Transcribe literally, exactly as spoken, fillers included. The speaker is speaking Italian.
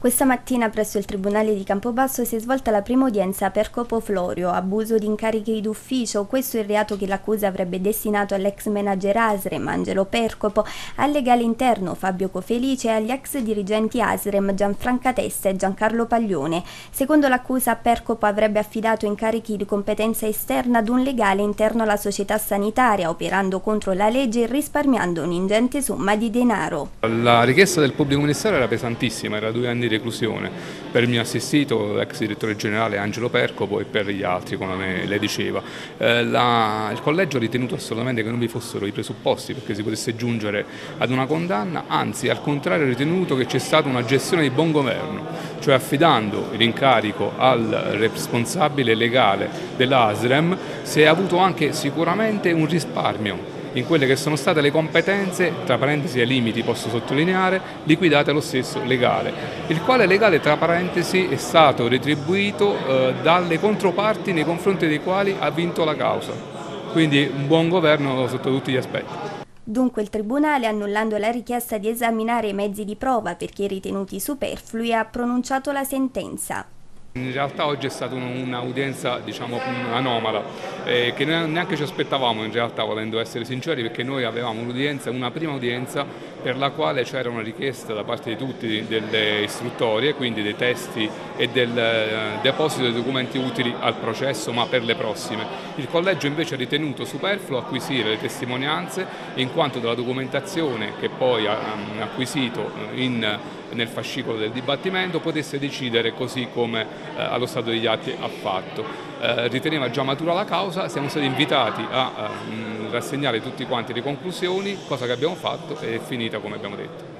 Questa mattina presso il Tribunale di Campobasso si è svolta la prima udienza per Copo Florio, abuso di incarichi d'ufficio. Questo è il reato che l'accusa avrebbe destinato all'ex manager Asrem, Angelo Percopo, al legale interno Fabio Cofelice e agli ex dirigenti Asrem Gianfranca Testa e Giancarlo Paglione. Secondo l'accusa, Percopo avrebbe affidato incarichi di competenza esterna ad un legale interno alla società sanitaria, operando contro la legge e risparmiando un'ingente somma di denaro. La richiesta del pubblico ministero era pesantissima, era due anni di reclusione per il mio assistito, l'ex direttore generale Angelo Percopo, e per gli altri, come lei diceva. Eh, la, il collegio ha ritenuto assolutamente che non vi fossero i presupposti perché si potesse giungere ad una condanna, anzi al contrario ha ritenuto che c'è stata una gestione di buon governo, cioè affidando l'incarico al responsabile legale dell'Asrem si è avuto anche sicuramente un risparmio in quelle che sono state le competenze, tra parentesi ai limiti posso sottolineare, liquidate allo stesso legale, il quale legale tra parentesi è stato retribuito eh, dalle controparti nei confronti dei quali ha vinto la causa, quindi un buon governo sotto tutti gli aspetti. Dunque il Tribunale, annullando la richiesta di esaminare i mezzi di prova perché ritenuti superflui, ha pronunciato la sentenza. In realtà oggi è stata un'udienza, diciamo, anomala, eh, che neanche ci aspettavamo in realtà, volendo essere sinceri, perché noi avevamo un'udienza, una prima udienza per la quale c'era una richiesta da parte di tutti delle istruttorie, quindi dei testi e del eh, deposito dei documenti utili al processo, ma per le prossime. Il collegio invece ha ritenuto superfluo acquisire le testimonianze, in quanto dalla documentazione che poi ha acquisito in nel fascicolo del dibattimento potesse decidere così come eh, allo stato degli atti ha fatto. Eh, riteneva già matura la causa, siamo stati invitati a eh, rassegnare tutti quanti le conclusioni, cosa che abbiamo fatto e è finita come abbiamo detto.